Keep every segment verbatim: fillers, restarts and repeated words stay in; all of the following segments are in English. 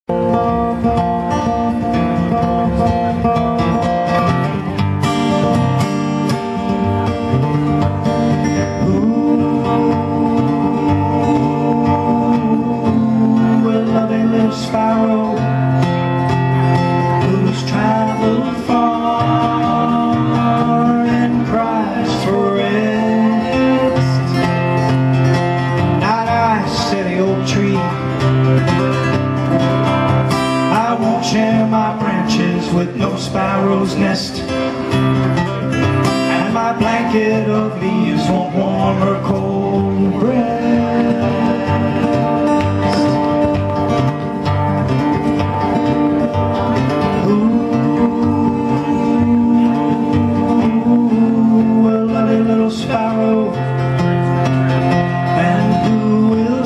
Sparrow, who's traveled far and cries for rest. Night I said the old tree, I won't share my branches with no sparrow's nest, and my blanket of leaves won't warm her cold breast. Sparrow, and who will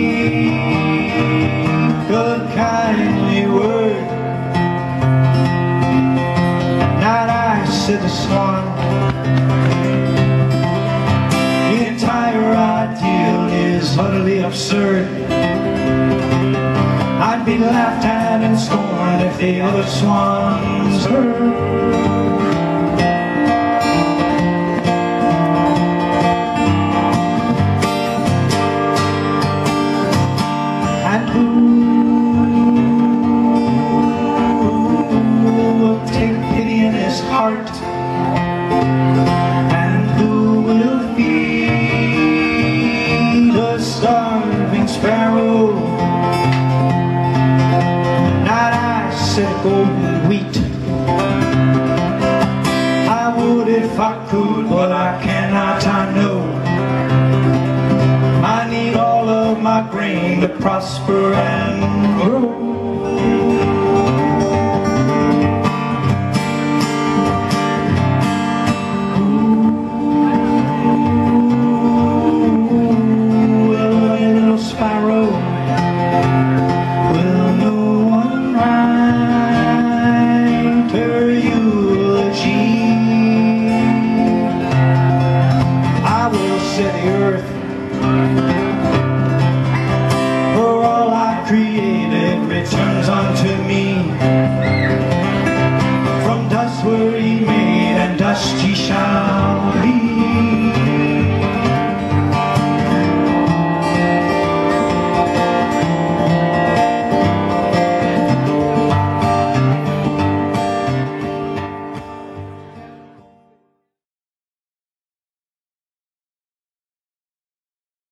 speak a kindly word? Night I said the swan, the entire ideal is utterly absurd. I'd be laughed at and scorned if the other swans heard. And who will feed a starving sparrow? Night I said golden wheat, I would if I could, but I cannot, I know. I need all of my grain to prosper and grow.